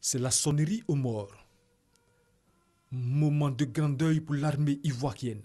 C'est la sonnerie aux morts. Moment de grand deuil pour l'armée ivoirienne.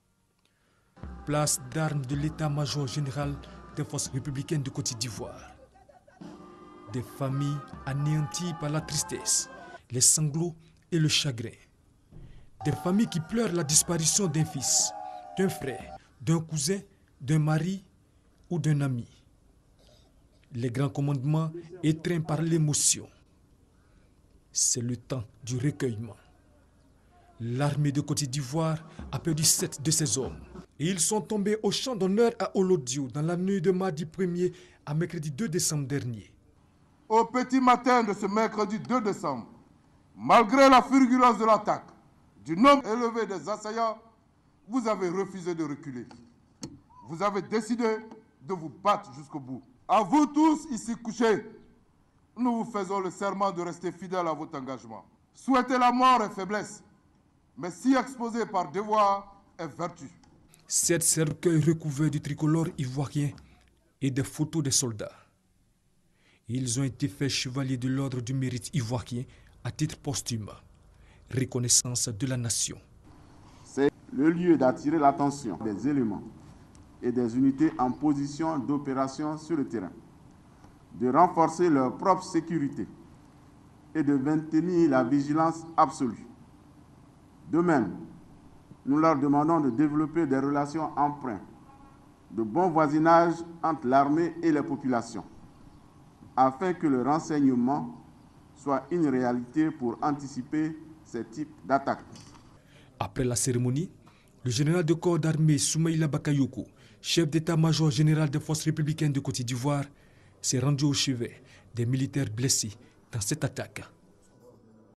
Place d'armes de l'état-major général des forces républicaines de Côte d'Ivoire. Des familles anéanties par la tristesse, les sanglots et le chagrin. Des familles qui pleurent la disparition d'un fils, d'un frère, d'un cousin, d'un mari ou d'un ami. Les grands commandements étreints par l'émotion. C'est le temps du recueillement. L'armée de Côte d'Ivoire a perdu 7 de ses hommes. Et ils sont tombés au champ d'honneur à Olodio dans la nuit de mardi 1er à mercredi 2 décembre dernier. Au petit matin de ce mercredi 2 décembre, malgré la fulgurance de l'attaque, du nombre élevé des assaillants, vous avez refusé de reculer. Vous avez décidé de vous battre jusqu'au bout. À vous tous ici couchés, nous vous faisons le serment de rester fidèles à votre engagement. Souhaiter la mort est faiblesse, mais si exposé par devoir est vertu. 7 cercueils recouverts du tricolore ivoirien et des photos des soldats. Ils ont été faits chevaliers de l'ordre du mérite ivoirien à titre posthume. Reconnaissance de la nation. C'est le lieu d'attirer l'attention des éléments et des unités en position d'opération sur le terrain, de renforcer leur propre sécurité et de maintenir la vigilance absolue. De même, nous leur demandons de développer des relations empreintes de bon voisinage entre l'armée et les populations, afin que le renseignement soit une réalité pour anticiper ces types d'attaques. Après la cérémonie, le général de corps d'armée Soumaïla Bakayoko, chef d'état-major général des forces républicaines de Côte d'Ivoire, s'est rendu au chevet des militaires blessés dans cette attaque.